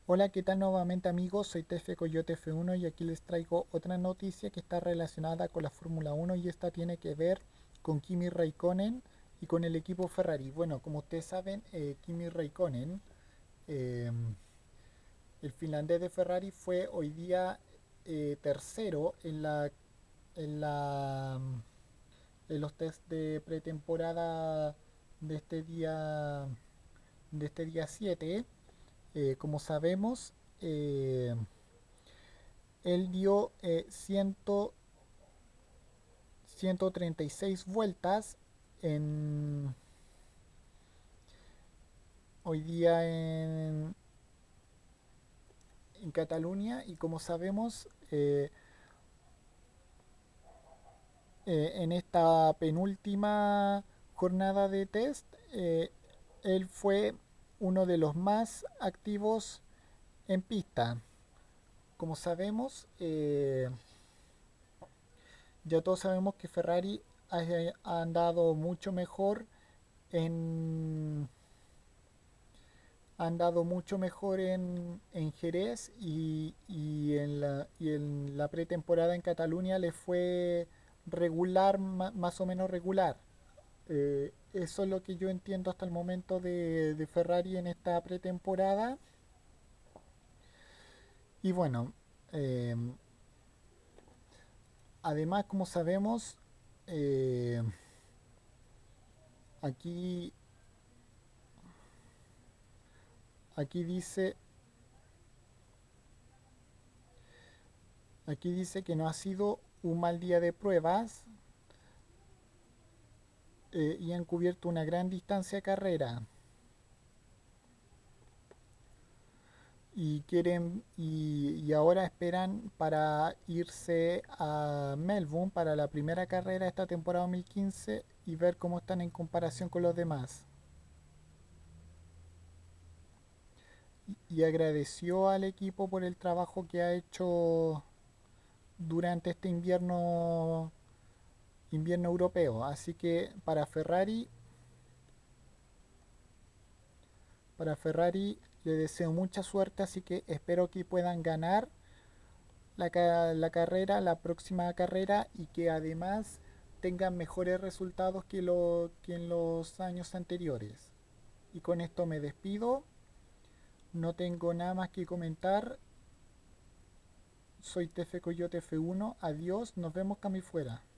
Hola, ¿qué tal nuevamente amigos? Soy Tefe Coyote F1 y aquí les traigo otra noticia que está relacionada con la Fórmula 1 y esta tiene que ver con Kimi Raikkonen y con el equipo Ferrari. Bueno, como ustedes saben, Kimi Raikkonen, eh, el finlandés de Ferrari, fue hoy día tercero en la en los test de pretemporada de este día de este día 7. Como sabemos, eh, él dio 136 vueltas en, hoy día en Cataluña y como sabemos, en esta penúltima jornada de test, él fue uno de los más activos en pista. Como sabemos, ya todos sabemos que Ferrari ha andado mucho mejor en en Jerez y en la pretemporada en Cataluña le fue regular, más o menos regular. Eso es lo que yo entiendo hasta el momento de Ferrari en esta pretemporada. Y bueno, eh, además, como sabemos, eh, aquí, aquí dice aquí dice que no ha sido un mal día de pruebas y han cubierto una gran distancia de carrera. Y ahora esperan para irse a Melbourne para la primera carrera de esta temporada 2015 y ver cómo están en comparación con los demás. Y agradeció al equipo por el trabajo que ha hecho durante este invierno europeo. Así que para Ferrari le deseo mucha suerte, así que espero que puedan ganar la carrera, la próxima carrera, y que además tengan mejores resultados que en los años anteriores. Y con esto me despido, no tengo nada más que comentar. Soy Tefe Coyote F1, adiós, nos vemos cami fuera.